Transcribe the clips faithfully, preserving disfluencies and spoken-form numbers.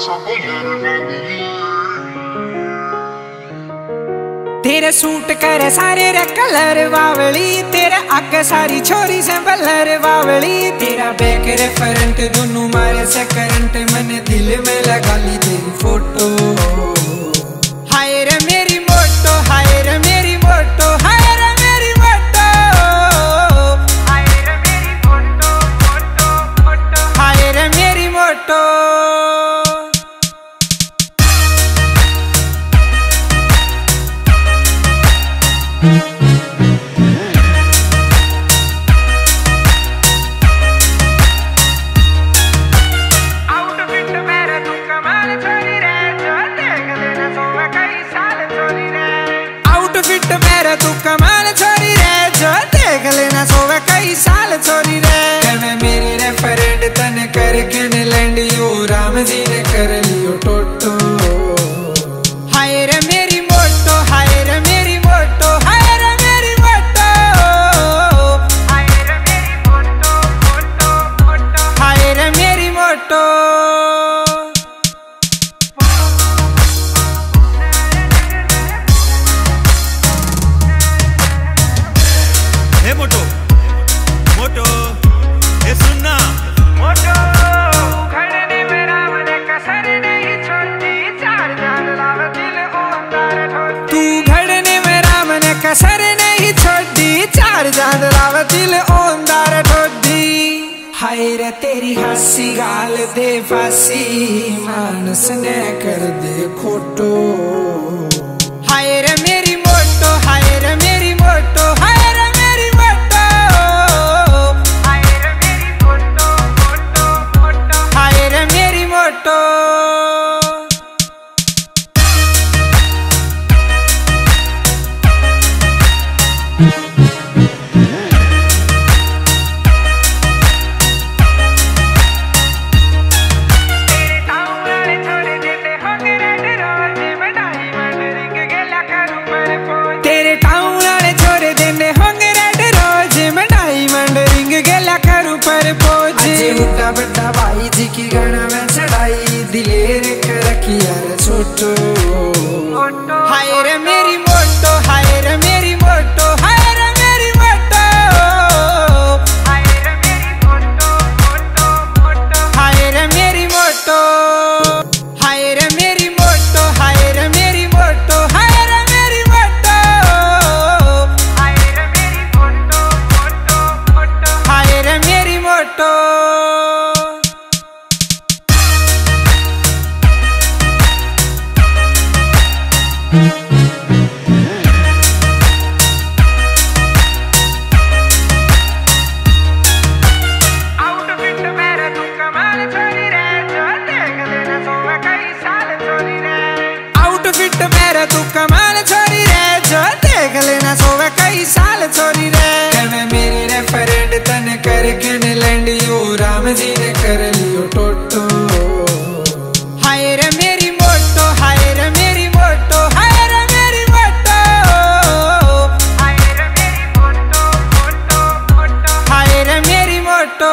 तेरे सूट करे सारे रे कलर वावली, तेरे आगे सारी छोरी से बलर वावली। तेरा बैक रे फ्रंट दोनों मारे से करंट, मैंने दिल में लगा ली तेरी फोटो। हाय रे मेरी मोटो, हाय रे मेरी मोटो, हाय रे मेरी मोटो, हाय रे मेरी मोटो मोटो मोटो, हाय रे मेरी मोटो। मेरा तू कमाल छोरी रे, जो देख लेना सोवे कई साल छोरी रे। मैं मेरी रे फ्रेंड तने करके ने लैंड यो राम जी ने कर लियो टोटो। हाय रे मेरी मोटो, हाय रे मेरी मोटो, हाय रे मेरी मोटो, हाय रे मेरी मोटो मोटो मोटो, हाय रे मेरी मोटो। मोटो मोटो ये सुनना मोटो, खड़ने में राम ने कसर नहीं छोड़ी, चार चांद लावे दिल ओंदार ठोड़ी। तू खड़ने में राम ने कसर नहीं छोड़ी, चार चांद लावे दिल ओंदार ठोड़ी। हाय रे तेरी हंसी गाल दे फासी, मानस ने कर दे खोटो। हाय रे मेरी मोटो, हाय रे मेरी मोटो, हाय तेरे टाउन वाले छोरे देने होंगे रेड रोज, मैं डायमंड रिंग गेला करूं पर पोज। उठा बड़ा भाई जी की गणा में चढ़ाई, दिलेर कर रखी यार छोटो। हाय रे मेरी मोटो, हाय रे मेरी मोटो, हाय रे मेरी मोटो, हाय रे मेरी मोटो मोटो मोटो, हाय रे मेरी मोटो, हाय रे मेरी मोटो, हाय रे मेरी मोटो, हाय रे मेरी मोटो, हाय रे मेरी मोटो मोटो मोटो, हाय रे मेरी मोटो। आउटफिट मेरा तू कमाल छोरी रे, जो देख लेना सोवे कई साल छोरी रे। आउटफिट मेरा तू कमाल छोरी रे, जो देख लेना सोवे कई साल छोरी रे। मैं मेरी रे फ्रेंड तने करके ने लैंड यो राम जी ने कर लियो टोटो। हाय रे मेरी मोटो, हाय रे मेरी मोटो, हाय रे मेरी मोटो, हाय रे मेरी मोटो मोटो मोटो, हाय रे मेरी मोटो।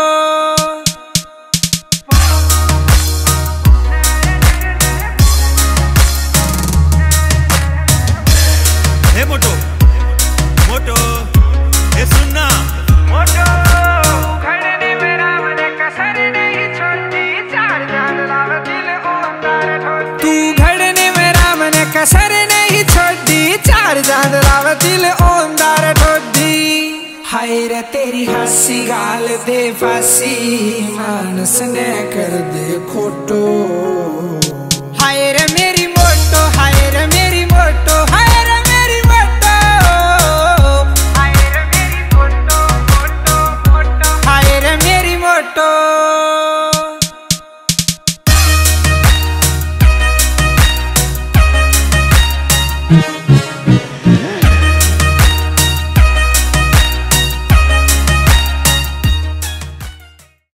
हे मोटो मोटो ये सुनना मोटो, खड़ने में राम ने कसर नहीं छोड़ी, चार चांद लावे दिल ओंदार ठोड़ी। तू खड़ने में राम ने कसर नहीं छोड़ी, चार चांद लावे दिल ओंदार ठोड़ी। हाय रे तेरी हंसी गाल दे फासी, मानस ने कर दे खोटो।